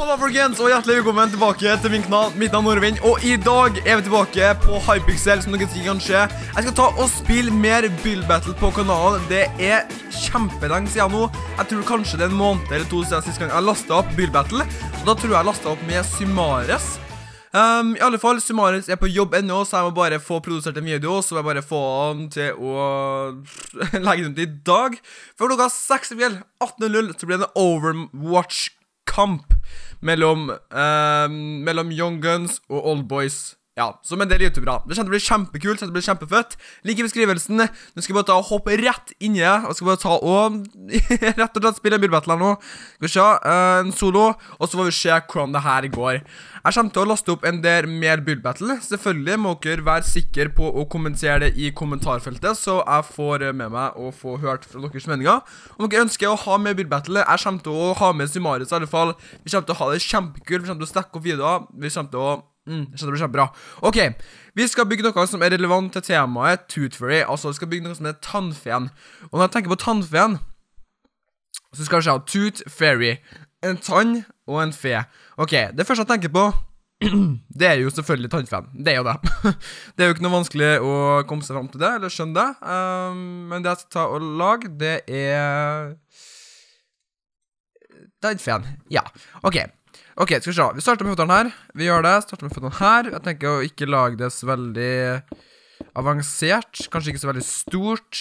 Hallo folkens, og hjertelig velkommen tilbake til min kanal. Mitt navn er Norvind, og i dag er vi tilbake på Hypixel, som dere sikkert kan se. Jeg skal ta og spille mer Build Battle på kanalen. Det er kjempelenge siden nå. Jeg tror kanskje det er en måned eller to siden siste gang jeg lastet opp Build Battle. Og da tror jeg lastet opp med Sumares. I alle fall, Sumares er på jobb ennå, så jeg må bare få produsert en video, så jeg bare få den til å legge den ut i dag. For klokka 6 i kveld, 18:00, så blir det en Overwatch-kamp mellom Young Guns og Old Boys. Ja, som en del youtubere. Det kommer til å bli kjempekult, det blir kjempefett. Lik i beskrivelsen. Nå skal jeg bare ta og hoppe rett inn i det, og skal bare ta og rett og slett spille en Build Battle her nå. Skal vi se, en solo, og så får vi se hvordan det her går. Jeg kommer til å laste opp en del mer Build Battle. Selvfølgelig må dere være sikre på å kommentere det i kommentarfeltet, så jeg får med meg og få hørt fra deres meninger. Om dere ønsker å ha med Build Battle, jeg kommer til å ha med Sumares i alle fall. Vi kommer til å ha det kjempekult, vi kommer til å stekke opp videoer, vi kommer til å det blir kjempebra. Ok, vi skal bygge noe som er relevant til temaet Tooth Fairy. Altså, vi skal bygge noe som er tannfen. Og når jeg tenker på tannfen, så skal vi se Tooth Fairy. En tann og en fe. Ok, det første jeg tenker på, det er jo selvfølgelig tannfen. Det er jo det. Det er jo ikke noe vanskelig å komme seg frem til det, eller skjønne det. Men det jeg skal ta og lage, det er tannfen. Ja, ok. Ok, skal vi se. Vi starter med føttene her. Vi gjør det. Starter med føttene her. Jeg tenker å ikke lage det så veldig avansert. Kanskje ikke så veldig stort.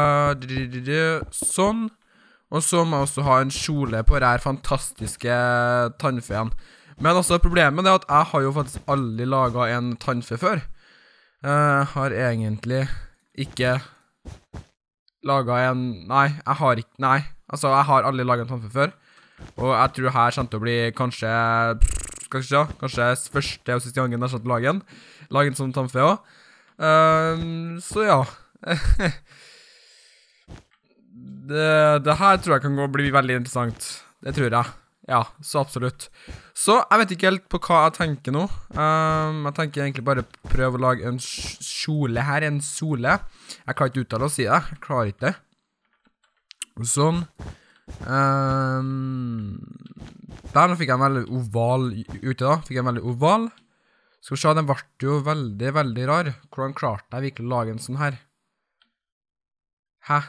Sånn. Og så må jeg også ha en kjole på denne fantastiske tannfen. Men også problemet er at jeg har jo faktisk aldri laget en tannfe før. Jeg har egentlig ikke laget en... Nei, jeg har ikke... Nei, altså jeg har aldri laget en tannfe før. Og jeg tror her kommer til å bli kanskje, skal vi se, kanskje første og siste gangen jeg kommer til å lage en sånn tannfe også. Så ja. det her tror jeg kan bli veldig interessant. Det tror jeg. Ja, så absolutt. Så jeg vet ikke helt på hva jeg tenker nå. Jeg tenker egentlig bare prøve å lage en kjole her, en sole. Jeg klarer ikke uttale å si det. Jeg klarer ikke det. Sånn. Der, nå fikk jeg en veldig oval ute da. Fikk jeg en veldig oval. Skal vi se, den ble jo veldig, veldig rar. Hvordan klarte jeg virkelig å lage en sånn her? Hæ?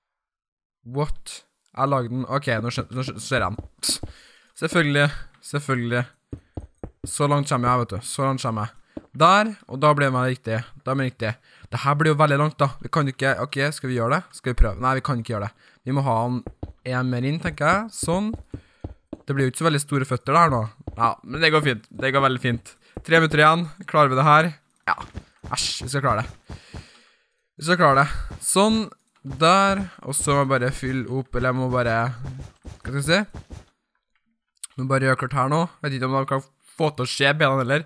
What? Jeg lagde den, ok, nå ser jeg den. Selvfølgelig. Så langt kommer jeg, vet du. Så langt kommer jeg. Der, og da ble det riktig. Det her blir jo veldig langt da. Vi kan ikke, ok, skal vi gjøre det? Skal vi prøve? Nei, vi kan ikke gjøre det. Vi må ha den en mer inn, tenker jeg. Sånn. Det blir jo ikke så veldig store føtter der nå. Ja, men det går fint. Det går veldig fint. 3 minutter igjen. Klarer vi det her? Ja. Æsj, vi skal klare det. Sånn. Der. Og så må jeg bare fylle opp, eller jeg må bare... Hva skal jeg si? Jeg må bare gjøre klart her nå. Jeg vet ikke om jeg kan få til å skje bena eller.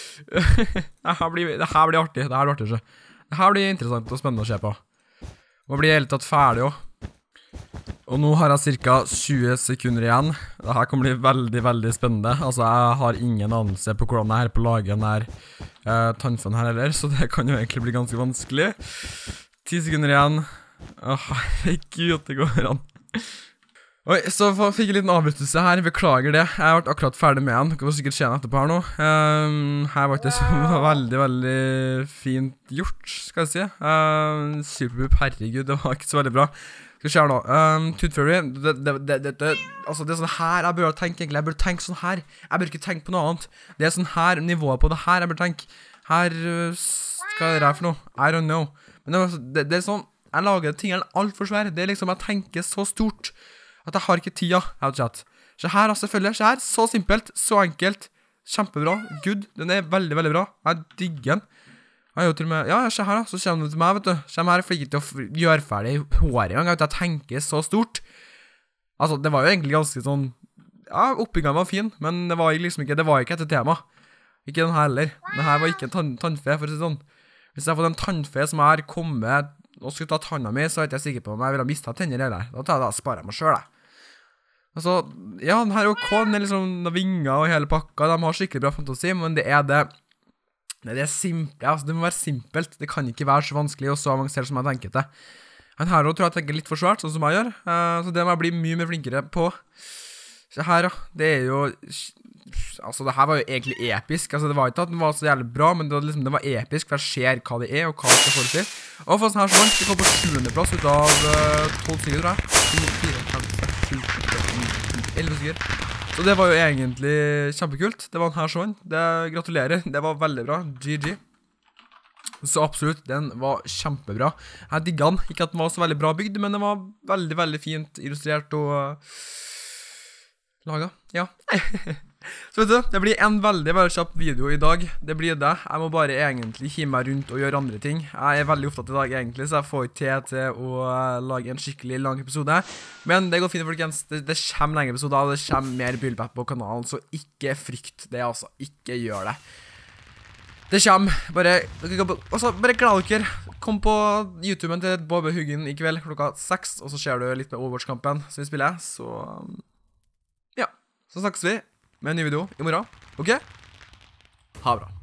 Det her blir artig. Det her blir interessant og spennende å se på. Må bli helt tatt ferdig også. Og nå har jeg cirka 20 sekunder igjen. Dette kan bli veldig, veldig spennende. Altså, jeg har ingen anelse på hvordan jeg er på å lage den her tannfen her heller, så det kan jo egentlig bli ganske vanskelig. 10 sekunder igjen. Herregud, det går an. Oi, så fikk jeg en liten avbrytelse her. Beklager det. Jeg har vært akkurat ferdig med den. Dere får sikkert se den etterpå her nå. Her var det så veldig, veldig fint gjort, skal jeg si. Superboop, herregud, det var ikke så veldig bra. Skal vi se her nå, Tooth Fairy, altså det er sånn her jeg bør tenke egentlig, jeg bør tenke sånn her, jeg bør ikke tenke på noe annet, det er sånn her nivået på det her jeg bør tenke, her, hva er det her for noe, I don't know, men det er sånn, jeg lager tingene alt for svære, det er liksom, jeg tenker så stort, at jeg har ikke tida, jeg har sett, så her selvfølgelig, så her, så simpelt, så enkelt, kjempebra, good, den er veldig, veldig bra, jeg digger den. Jeg har jo til og med, ja, se her da, så kommer du til meg, vet du. Kommer her for ikke til å gjøre ferdig håret en gang, jeg tenker så stort. Altså, det var jo egentlig ganske sånn, ja, oppbyggingen var fin, men det var liksom ikke, det var ikke etter tema. Ikke den her heller. Den her var ikke en tannfe, for å si sånn. Hvis jeg har fått en tannfe som er kommet, og skulle ta tanna mi, så er jeg ikke sikker på om jeg vil ha mistet tenner eller. Da sparer jeg meg selv, jeg. Altså, ja, den her er ok, den er liksom vinger og hele pakka, de har skikkelig bra fantasi, men det er det... Nei, det er simpelt, altså det må være simpelt. Det kan ikke være så vanskelig og så avansert som jeg tenker det. Han her tror jeg tenker litt for svært, sånn som jeg gjør. Så det må jeg bli mye mer flinkere på. Så her, det er jo altså det her var jo egentlig episk, altså det var ikke at den var så jævlig bra, men det var episk, for jeg ser hva det og hva det skal få til. Og for sånn her sånn, det kom på 7. plass ut av 12 stykker, tror jeg. 2, 4, 5, 6, 7, 8, 9, 11 stykker. Så det var jo egentlig kjempekult. Det var den her sånn. Gratulerer, det var veldig bra. GG. Så absolutt, den var kjempebra. Jeg digget den, ikke at den var så veldig bra bygd, men den var veldig, veldig fint illustrert og laget, ja. Så vet du, det blir en veldig, veldig kjapp video i dag. Det blir det. Jeg må bare egentlig hive meg rundt og gjøre andre ting. Jeg er veldig opptatt i dag egentlig, så jeg får ikke til å lage en skikkelig lang episode. Men det går fint, folkens. Det kommer lengre episoder, og det kommer mer Buildbap på kanalen, så ikke frykt det, altså. Ikke gjør det. Det kommer. Bare gled dere. Kom på YouTuben til Bobbe Huggen i kveld klokka 6, og så ser du litt med Overwatch-kampen som vi spiller, så ja. Så snakkes vi med en ny video i morgen, ok? Ha det bra.